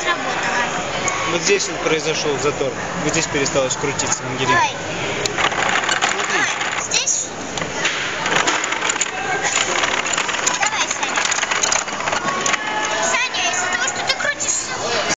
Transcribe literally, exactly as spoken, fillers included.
сработало. Вот здесь вот произошел затор. Вот здесь пересталось крутиться Мангелин. Ой. А, здесь?